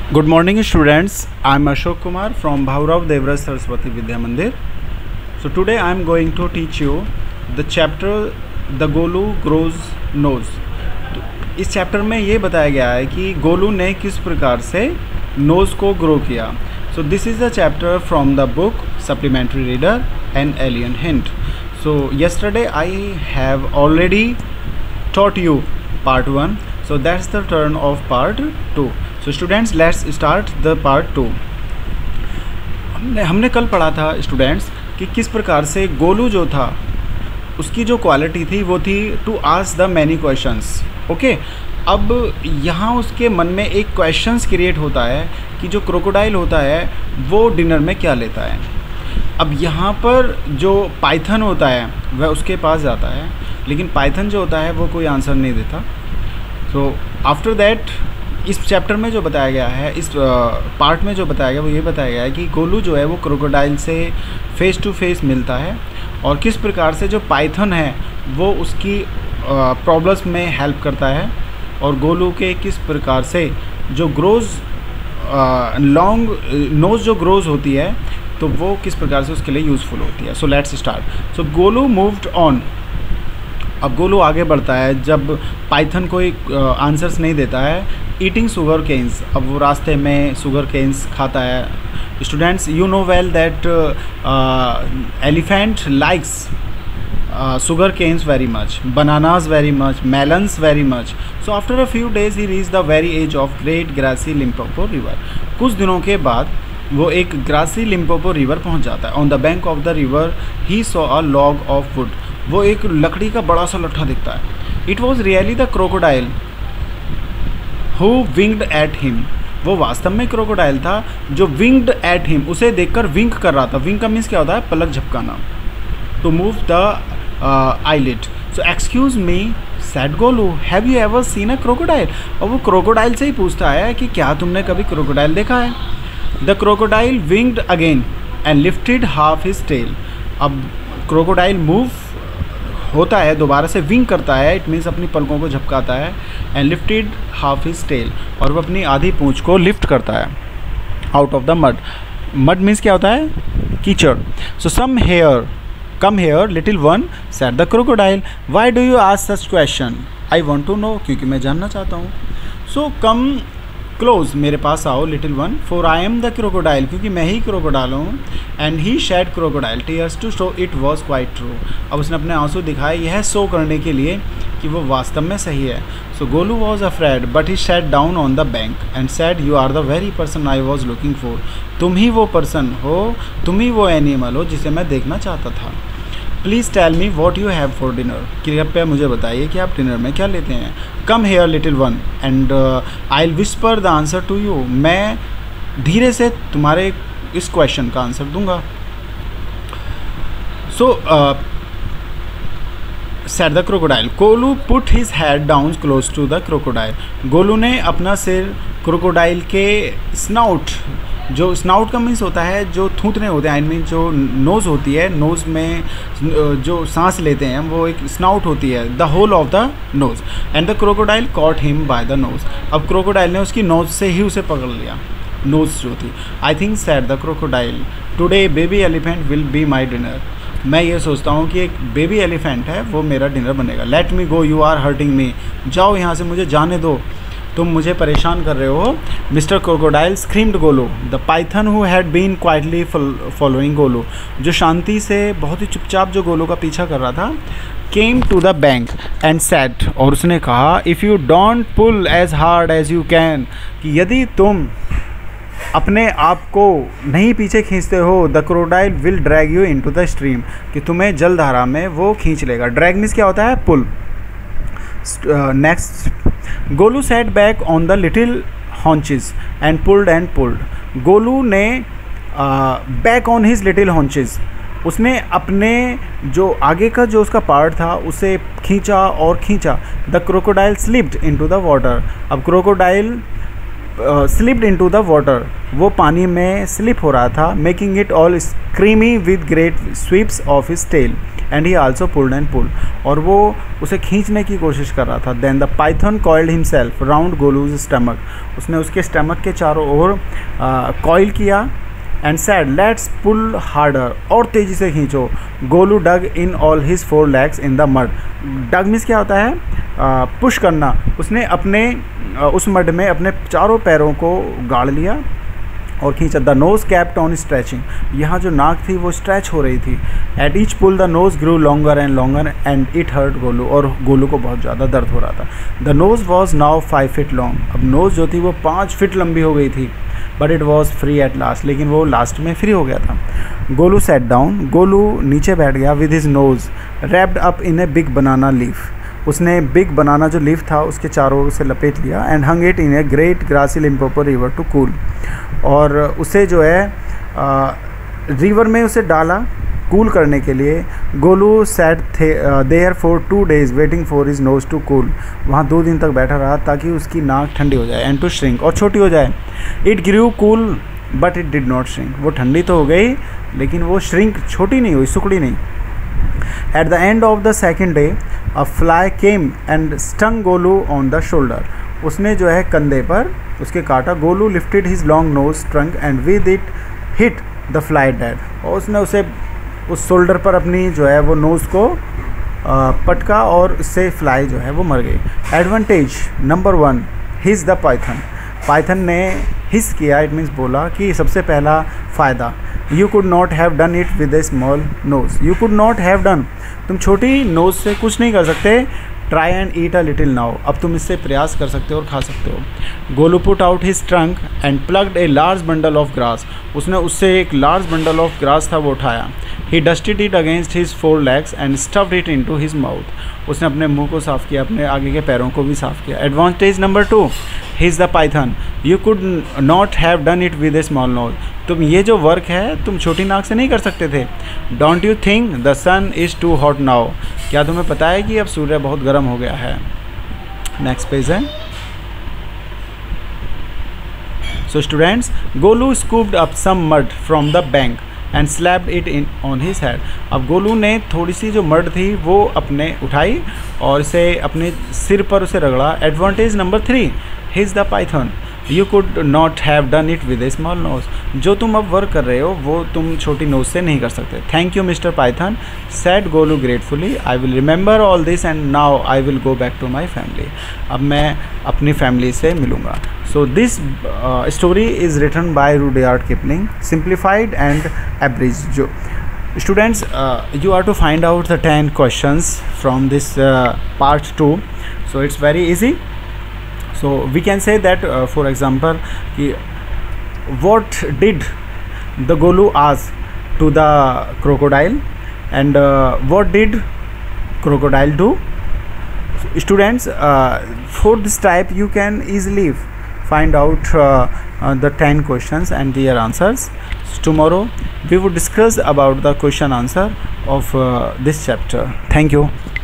Good morning students, I am Ashok Kumar from Bhaurav Devraj Saraswati Vidya Mandir. So today I am going to teach you the chapter The Golu Grows Nose. इस chapter में ये बताया गया है कि गोलू ने किस प्रकार से नोज़ को ग्रो किया. So this is the chapter from the book Supplementary Reader and Alien Hint. So yesterday I have already taught you part 1. So that's the turn of part 2. So students, let's start the part 2. हमने कल पढ़ा था students कि किस प्रकार से गोलू जो था उसकी जो क्वालिटी थी वो थी to ask the many questions. Okay, अब यहाँ उसके मन में एक क्वेश्चंस क्रिएट होता है कि जो क्रोकोडाइल होता है वो डिनर में क्या लेता है. अब यहाँ पर जो पाइथन होता है वह उसके पास जाता है, लेकिन पाइथन जो होता है वो कोई आंसर नहीं देता. सो आफ्टर दैट इस चैप्टर में जो बताया गया है, इस पार्ट में जो बताया गया वो ये बताया गया है कि गोलू जो है वो क्रोकोडाइल से फेस टू फेस मिलता है और किस प्रकार से जो पाइथन है वो उसकी प्रॉब्लम्स में हेल्प करता है और गोलू के किस प्रकार से जो ग्रोज लॉन्ग नोज़ जो ग्रोज होती है तो वो किस प्रकार से उसके लिए यूज़फुल होती है. So let's start. So Golu moved on. अब गोलू आगे बढ़ता है जब पाइथन कोई आंसर्स नहीं देता है. Eating sugar canes. अब वो रास्ते में शुगर केन्स खाता है. Students, you know well that elephant likes sugar canes very much, bananas very much, melons very much. So after a few days he reached the very edge of great grassy Limpopo river. कुछ दिनों के बाद वो एक grassy Limpopo river पहुंच जाता है. On the bank of the river he saw a log of wood. वो एक लकड़ी का बड़ा सा लट्ठा दिखता है. It was really the crocodile who winked at him. वो वास्तव में क्रोकोडाइल था जो विंग्ड एट हिम, उसे देखकर विंक कर रहा था. विंक का मीन्स क्या होता है? पलक झपकाना. To move the eyelid. So excuse me, said Golu, have you ever seen a crocodile? और वो क्रोकोडाइल से ही पूछता है कि क्या तुमने कभी क्रोकोडाइल देखा है. The crocodile winked again and lifted half his tail. अब क्रोकोडाइल मूव होता है, दोबारा से विंक करता है, इट मीन्स अपनी पलकों को झपकाता है. And lifted half his tail, और वो अपनी आधी पूंछ को लिफ्ट करता है out of the mud. Mud means क्या होता है? कीचड़. So some here Come here, little one, said the crocodile. Why do you ask such question? I want to know, क्योंकि मैं जानना चाहता हूँ. So come close, मेरे पास आओ little one, for I am the crocodile, क्योंकि मैं ही क्रोकोडाइल हूँ. And he shed crocodile tears to show it was quite true. अब उसने अपने आंसू दिखाए यह शो करने के लिए कि वो वास्तव में सही है. So Golu was afraid, but he sat down on the bank and said, You are the very person I was looking for. तुम ही वो पर्सन हो, तुम ही वो एनिमल हो जिसे मैं देखना चाहता था. Please tell me what you have for dinner. कृपया मुझे बताइए कि आप डिनर में क्या लेते हैं. Come here little one and I will whisper the answer to you. मैं धीरे से तुम्हारे इस क्वेश्चन का आंसर दूंगा. सो said the crocodile. Golu put his head down close to the crocodile. Golu ने अपना सिर क्रोकोडाइल के स्नाउट, जो स्नाउट का मीन्स होता है जो थूथने होते हैं, आई मीन जो नोज़ होती है, नोज़ में जो सांस लेते हैं वो एक स्नाउट होती है, the hole of the nose. And the crocodile caught him by the nose. अब क्रोकोडाइल ने उसकी नोज़ से ही उसे पकड़ लिया, नोज़ जो थी. I think said the crocodile, today baby elephant will be my dinner. मैं ये सोचता हूँ कि एक बेबी एलिफेंट है वो मेरा डिनर बनेगा. Let me go, you are hurting me. जाओ यहाँ से, मुझे जाने दो, तुम मुझे परेशान कर रहे हो. Mister crocodile screamed Golu. The python who had been quietly following Golu, जो शांति से बहुत ही चुपचाप जो गोलू का पीछा कर रहा था, came to the bank and said, और उसने कहा, if you don't pull as hard as you can, कि यदि तुम अपने आप को नहीं पीछे खींचते हो, the crocodile will drag you into the stream, कि तुम्हें जलधारा में वो खींच लेगा. ड्रैग मीन्स क्या होता है? Pull. Next, Golu set back on the little haunches and pulled. Golu ने back on his little haunches, उसने अपने जो आगे का जो उसका पार्ट था उसे खींचा और खींचा. The crocodile slipped into the water. अब crocodile slipped into the water, वो पानी में स्लिप हो रहा था, making it all screamy with great sweeps of his tail and he also pulled and pull, और वो उसे खींचने की कोशिश कर रहा था। Then the python coiled himself round Golu's stomach, उसने उसके स्टमक के चारों ओर कॉइल किया and said let's pull harder, और तेज़ी से खींचो। Golu dug in all his 4 legs in the mud, dug means क्या होता है, पुश करना। उसने अपने उस मड में अपने चारों पैरों को गाड़ लिया और खींचा। The nose kept on stretching, यहाँ जो नाक थी वो स्ट्रेच हो रही थी। At each pull the nose grew longer and it hurt Golu, और गोलू को बहुत ज़्यादा दर्द हो रहा था। The nose was now 5 feet long, अब नोज जो थी वो 5 feet लंबी हो गई थी। But it was free at last, लेकिन वो लास्ट में फ्री हो गया था। गोलू सेट डाउन, गोलू नीचे बैठ गया। With his nose wrapped up in a big banana leaf, उसने बिग बनाना जो लीफ था उसके चारों ओर से लपेट लिया। And hung it in a great grassy Limpopo river to cool, और उसे जो है रिवर में उसे डाला कूल करने के लिए। गोलू सैट थे there for 2 days waiting for his nose to cool, वहाँ 2 दिन तक बैठा रहा ताकि उसकी नाक ठंडी हो जाए। एंड टू श्रिंक, और छोटी हो जाए। It grew cool but it did not shrink, वो ठंडी तो हो गई लेकिन वो श्रिंक छोटी नहीं हुई, सुकड़ी नहीं। At the end of the second day a fly came and stung Golu on the shoulder, उसने जो है कंधे पर उसके काटा। Golu lifted his long nose trunk and with it hit the fly dead, और उसने उसे उस शोल्डर पर अपनी जो है वो नोज़ को पटका और उससे फ्लाई जो है वो मर गई। Advantage number 1, his the python, python ने हिस किया, इट मीन्स बोला कि सबसे पहला फ़ायदा, you could not have done it with a small nose, you could not have done, तुम छोटी नोज से कुछ नहीं कर सकते। Try and eat a little now, अब तुम इससे प्रयास कर सकते हो और खा सकते हो। Golu put out his trunk and plugged a large bundle of grass, उसने उससे एक लार्ज बंडल ऑफ ग्रास था वो उठाया। He dusted it against his 4 legs and stuffed it into his mouth, उसने अपने मुंह को साफ़ किया, अपने आगे के पैरों को भी साफ़ किया। Advantage number 2, his the python, you could not have done it with a small nose, तुम ये जो वर्क है तुम छोटी नाक से नहीं कर सकते थे। Don't you think the sun is too hot now, क्या तुम्हें पता है कि अब सूर्य बहुत गर्म हो गया है। नेक्स्ट पेज है। So students, Golu scooped up some mud from the bank and slapped it in on his head, अब गोलू ने थोड़ी सी जो मड थी वो अपने उठाई और इसे अपने सिर पर उसे रगड़ा। Advantage number 3, his the python, you could not have done it with a small nose, जो तुम अब वर्क कर रहे हो वो तुम छोटी नोज से नहीं कर सकते। Thank you mister python, said Golu gratefully, I will remember all this and now I will go back to my family, अब मैं अपनी फैमिली से मिलूँगा। So this story is written by Rudyard Kipling, simplified and abridged. जो students, you are to find out the 10 questions from this part 2, so it's very easy. So we can say that for example, what did the Golu ask to the crocodile and what did crocodile do? Students, for this type you can easily find out the 10 questions and their answers. So tomorrow we will discuss about the question answer of this chapter. Thank you.